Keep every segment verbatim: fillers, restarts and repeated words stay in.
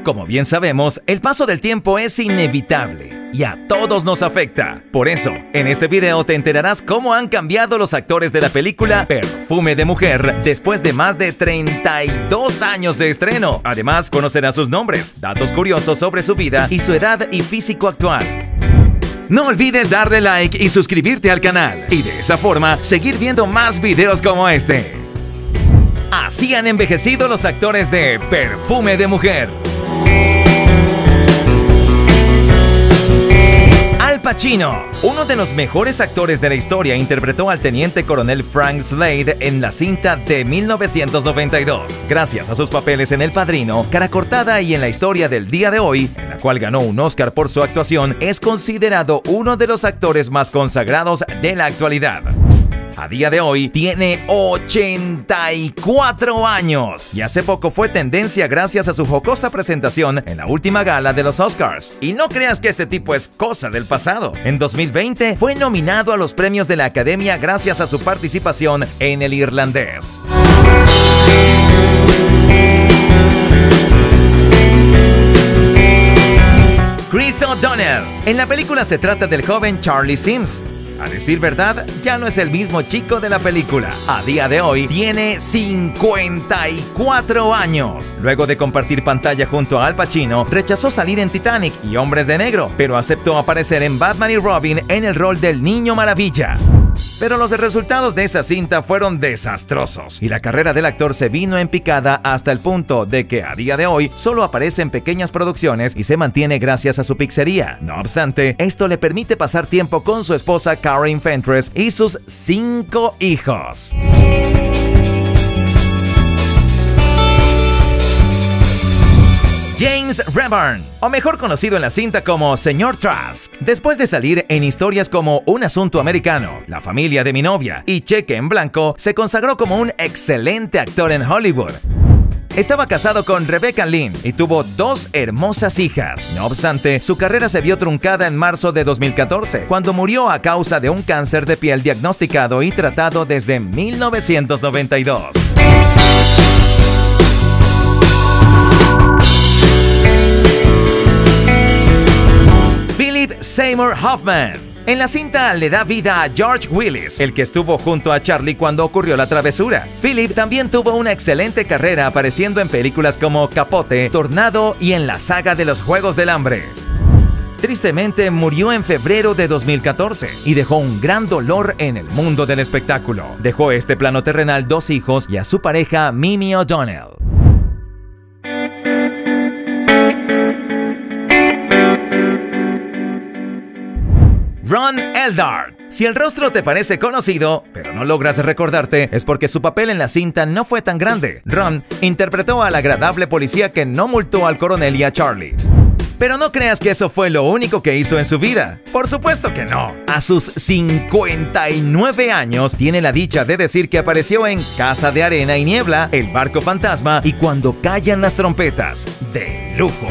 Como bien sabemos, el paso del tiempo es inevitable y a todos nos afecta. Por eso, en este video te enterarás cómo han cambiado los actores de la película Perfume de Mujer después de más de treinta y dos años de estreno. Además, conocerás sus nombres, datos curiosos sobre su vida y su edad y físico actual. No olvides darle like y suscribirte al canal y de esa forma seguir viendo más videos como este. Así han envejecido los actores de Perfume de Mujer. Al Pacino, uno de los mejores actores de la historia, interpretó al teniente coronel Frank Slade en la cinta de mil novecientos noventa y dos. Gracias a sus papeles en El Padrino, Cara Cortada y en La Historia del Día de Hoy, en la cual ganó un Oscar por su actuación, es considerado uno de los actores más consagrados de la actualidad. A día de hoy tiene ochenta y cuatro años y hace poco fue tendencia gracias a su jocosa presentación en la última gala de los Oscars. Y no creas que este tipo es cosa del pasado. En dos mil veinte fue nominado a los premios de la Academia gracias a su participación en El Irlandés. Chris O'Donnell. En la película se trata del joven Charlie Sims. A decir verdad, ya no es el mismo chico de la película. A día de hoy tiene cincuenta y cuatro años. Luego de compartir pantalla junto a Al Pacino, rechazó salir en Titanic y Hombres de Negro, pero aceptó aparecer en Batman y Robin en el rol del Niño Maravilla. Pero los resultados de esa cinta fueron desastrosos y la carrera del actor se vino en picada hasta el punto de que a día de hoy solo aparece en pequeñas producciones y se mantiene gracias a su pizzería. No obstante, esto le permite pasar tiempo con su esposa Karen Fentress y sus cinco hijos. James Rebhorn, o mejor conocido en la cinta como Señor Trask, después de salir en historias como Un Asunto Americano, La Familia de mi Novia y Cheque en Blanco, se consagró como un excelente actor en Hollywood. Estaba casado con Rebecca Lynn y tuvo dos hermosas hijas. No obstante, su carrera se vio truncada en marzo de dos mil catorce, cuando murió a causa de un cáncer de piel diagnosticado y tratado desde mil novecientos noventa y dos. Philip Seymour Hoffman. En la cinta le da vida a George Willis, el que estuvo junto a Charlie cuando ocurrió la travesura. Philip también tuvo una excelente carrera apareciendo en películas como Capote, Tornado y en la saga de los Juegos del Hambre. Tristemente murió en febrero de dos mil catorce y dejó un gran dolor en el mundo del espectáculo. Dejó este plano terrenal dos hijos y a su pareja Mimi O'Donnell. Ron Eldard. Si el rostro te parece conocido, pero no logras recordarte, es porque su papel en la cinta no fue tan grande. Ron interpretó al agradable policía que no multó al coronel y a Charlie. Pero no creas que eso fue lo único que hizo en su vida. Por supuesto que no. A sus cincuenta y nueve años, tiene la dicha de decir que apareció en Casa de Arena y Niebla, El Barco Fantasma y Cuando Callan las Trompetas. ¡De lujo!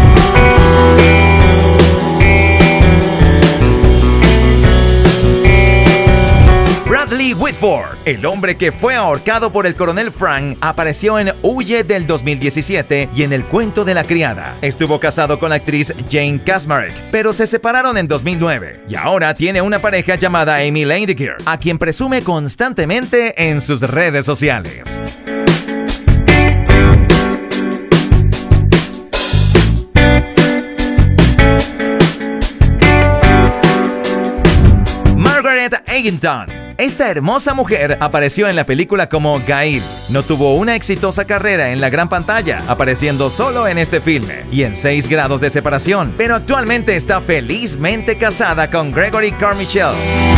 Bradley Whitford, el hombre que fue ahorcado por el coronel Frank, apareció en Huye del dos mil diecisiete y en El Cuento de la Criada. Estuvo casado con la actriz Jane Kaczmarek, pero se separaron en dos mil nueve y ahora tiene una pareja llamada Amy Landiger, a quien presume constantemente en sus redes sociales. Margaret Eggington. Esta hermosa mujer apareció en la película como Gail. No tuvo una exitosa carrera en la gran pantalla, apareciendo solo en este filme y en seis grados de separación, pero actualmente está felizmente casada con Gregory Carmichael.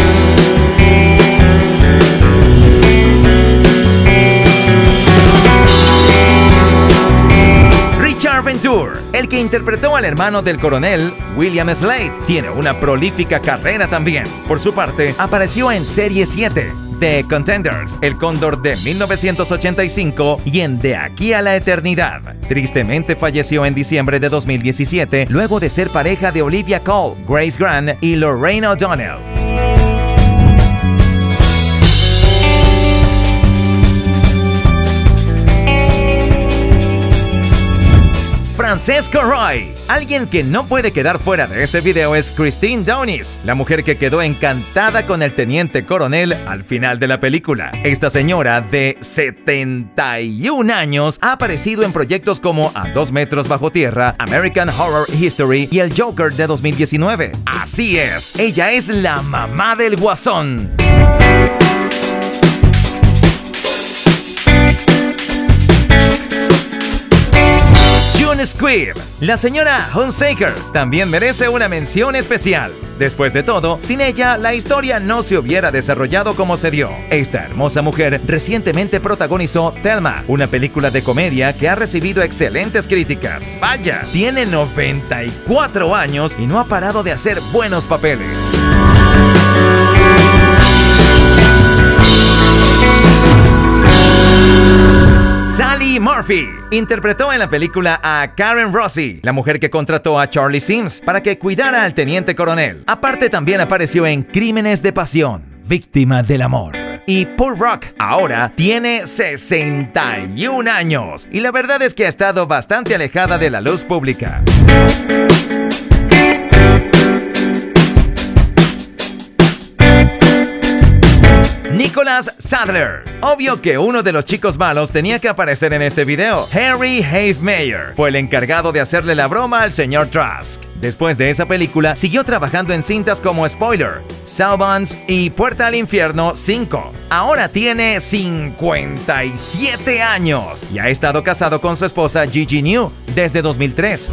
Richard Venture, el que interpretó al hermano del coronel William Slade, tiene una prolífica carrera también. Por su parte, apareció en Serie siete, The Contenders, El Cóndor de mil novecientos ochenta y cinco y en De Aquí a la Eternidad. Tristemente falleció en diciembre de dos mil diecisiete, luego de ser pareja de Olivia Colman, Grace Grant y Lorraine O'Donnell. Francesco Roy. Alguien que no puede quedar fuera de este video es Christine Downes, la mujer que quedó encantada con el teniente coronel al final de la película. Esta señora de setenta y un años ha aparecido en proyectos como A dos metros bajo tierra, American Horror History y El Joker de dos mil diecinueve. Así es, ella es la mamá del Guasón. June Squibb, la señora Hunsaker, también merece una mención especial. Después de todo, sin ella, la historia no se hubiera desarrollado como se dio. Esta hermosa mujer recientemente protagonizó Thelma, una película de comedia que ha recibido excelentes críticas. Vaya, tiene noventa y cuatro años y no ha parado de hacer buenos papeles. Sally Murphy interpretó en la película a Karen Rossi, la mujer que contrató a Charlie Sims para que cuidara al teniente coronel. Aparte, también apareció en Crímenes de Pasión, Víctima del Amor y Paul Rock. Ahora tiene sesenta y un años y la verdad es que ha estado bastante alejada de la luz pública. Nicholas Sadler. Obvio que uno de los chicos malos tenía que aparecer en este video. Harry Havemeyer fue el encargado de hacerle la broma al señor Trask. Después de esa película, siguió trabajando en cintas como Spoiler, Sawbones y Puerta al Infierno cinco. Ahora tiene cincuenta y siete años y ha estado casado con su esposa Gigi New desde dos mil tres.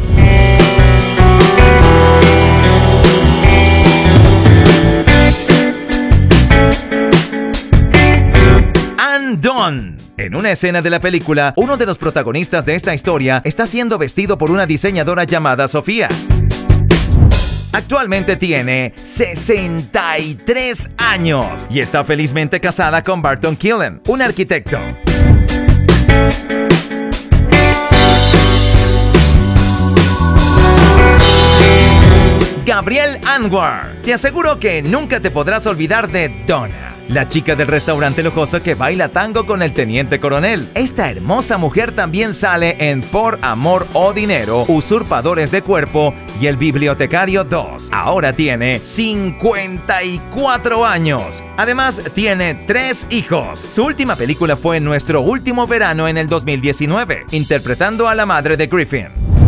Dawn. En una escena de la película, uno de los protagonistas de esta historia está siendo vestido por una diseñadora llamada Sofía. Actualmente tiene sesenta y tres años y está felizmente casada con Barton Killen, un arquitecto. Gabrielle Anwar. Te aseguro que nunca te podrás olvidar de Donna, la chica del restaurante lujoso que baila tango con el teniente coronel. Esta hermosa mujer también sale en Por Amor o Dinero, Usurpadores de Cuerpo y El Bibliotecario dos. Ahora tiene cincuenta y cuatro años. Además, tiene tres hijos. Su última película fue Nuestro Último Verano en el dos mil diecinueve, interpretando a la madre de Griffin.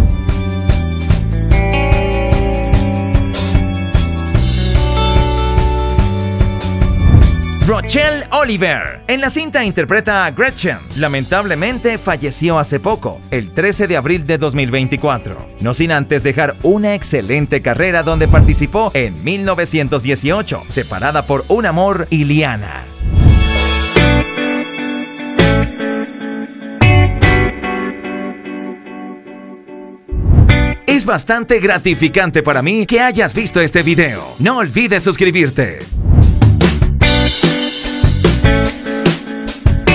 Rochelle Oliver. En la cinta interpreta a Gretchen. Lamentablemente falleció hace poco, el trece de abril de dos mil veinticuatro. No sin antes dejar una excelente carrera donde participó en mil novecientos dieciocho, Separada por un amor y Liana. Es bastante gratificante para mí que hayas visto este video. No olvides suscribirte.